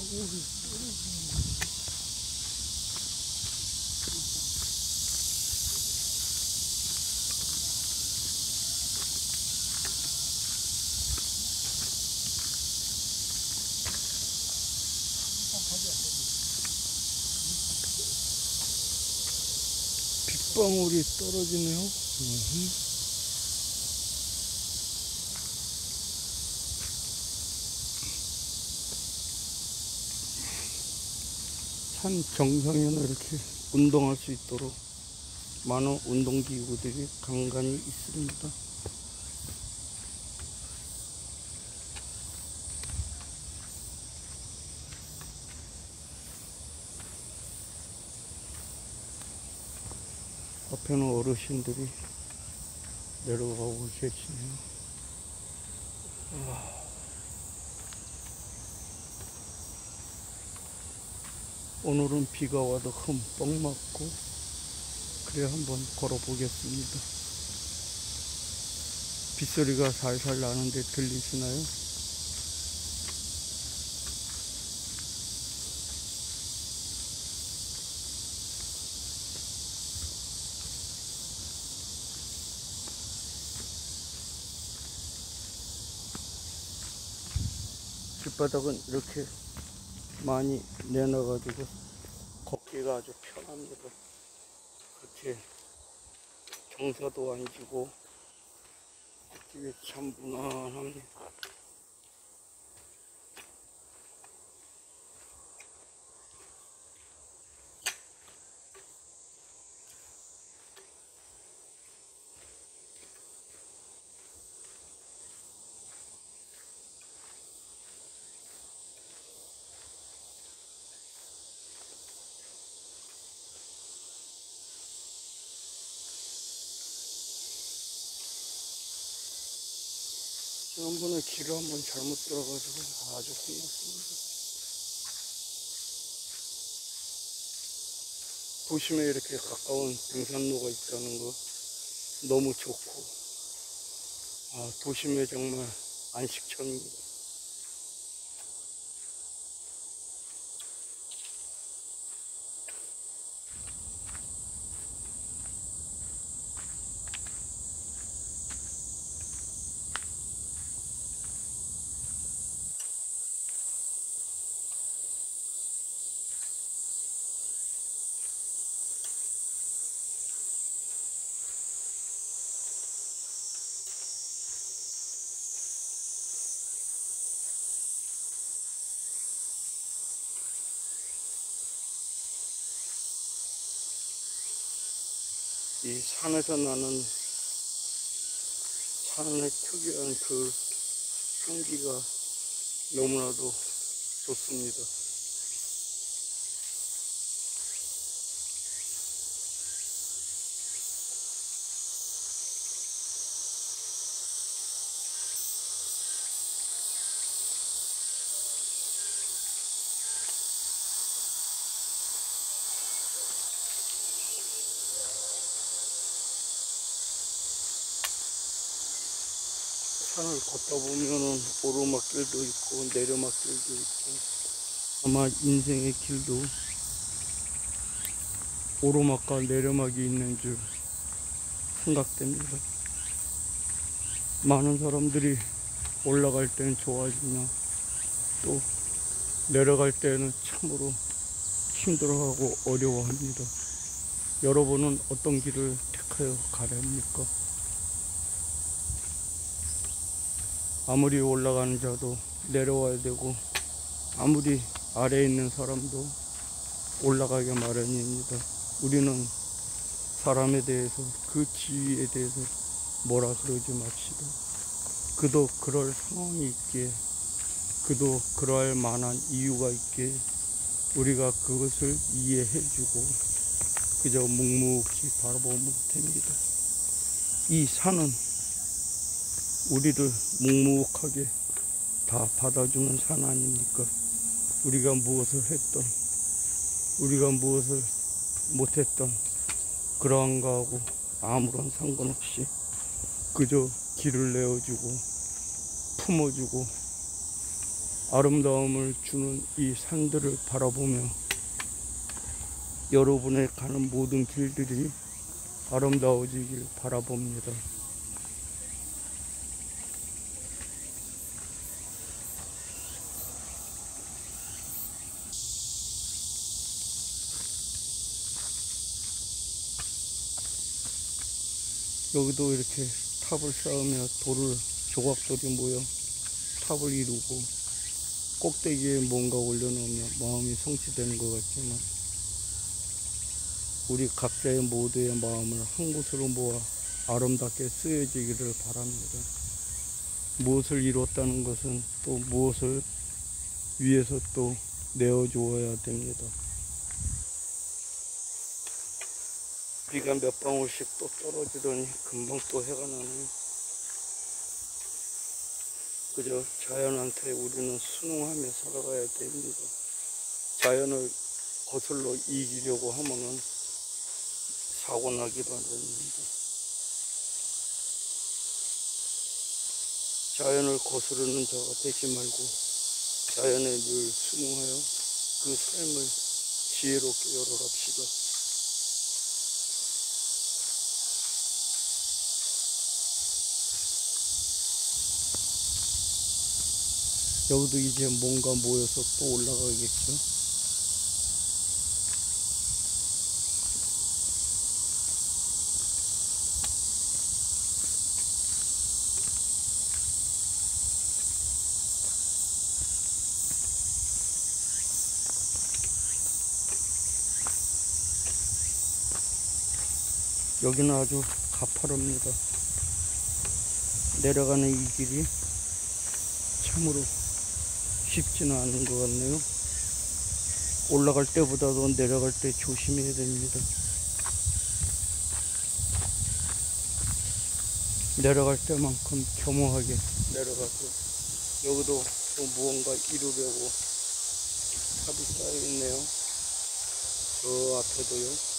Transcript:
빗방울이 떨어지네요. 산 정상에는 이렇게 운동할 수 있도록 많은 운동기구들이 간간히 있습니다. 앞에는 어르신들이 내려가고 계시네요. 오늘은 비가 와도 흠뻑 맞고 그래 한번 걸어 보겠습니다. 빗소리가 살살 나는데 들리시나요? 길바닥은 이렇게 많이 내놔가지고 걷기가 아주 편합니다. 그렇게 경사도 안 지고 걷기에 참 무난합니다. 지난번에 길을 한번 잘못 들어가지고 아주 혼났습니다. 도심에 이렇게 가까운 등산로가 있다는 거 너무 좋고, 도심에 정말 안식처입니다. 이 산에서 나는 산의 특유한 그 향기가 너무나도 좋습니다. 산을 걷다 보면은 오르막길도 있고 내려막길도 있고, 아마 인생의 길도 오르막과 내려막이 있는 줄 생각됩니다. 많은 사람들이 올라갈 때는 좋아하지만 또 내려갈 때는 참으로 힘들어하고 어려워합니다. 여러분은 어떤 길을 택하여 가려 합니까? 아무리 올라가는 자도 내려와야 되고, 아무리 아래에 있는 사람도 올라가기 마련입니다. 우리는 사람에 대해서, 그 지위에 대해서 뭐라 그러지 맙시다. 그도 그럴 상황이 있기에, 그도 그럴 만한 이유가 있기에 우리가 그것을 이해해주고 그저 묵묵히 바라보면 됩니다. 이 산은 우리를 묵묵하게 다 받아주는 산 아닙니까? 우리가 무엇을 했던, 우리가 무엇을 못했던 그러한 거하고 아무런 상관없이 그저 길을 내어주고 품어주고 아름다움을 주는 이 산들을 바라보며 여러분의 가는 모든 길들이 아름다워지길 바라봅니다. 여기도 이렇게 탑을 쌓으며 돌을 조각돌이 모여 탑을 이루고 꼭대기에 뭔가 올려놓으면 마음이 성취되는 것 같지만 우리 각자의 모두의 마음을 한 곳으로 모아 아름답게 쓰여지기를 바랍니다. 무엇을 이뤘다는 것은 또 무엇을 위해서 또 내어주어야 됩니다. 비가 몇 방울씩 또 떨어지더니 금방 또 해가 나네요. 그저 자연한테 우리는 순응하며 살아가야 됩니다. 자연을 거슬러 이기려고 하면은 사고 나기 마련입니다. 자연을 거스르는 자가 되지 말고 자연에 늘 순응하여 그 삶을 지혜롭게 열어갑시다. 여기도 이제 뭔가 모여서 또 올라가겠죠. 여기는 아주 가파릅니다. 내려가는 이 길이 참으로 쉽지는 않은 것 같네요. 올라갈 때보다도 내려갈 때 조심해야 됩니다. 내려갈 때만큼 겸허하게 내려가서 여기도 또 무언가 이루려고 탑이 쌓여 있네요. 저 앞에도요.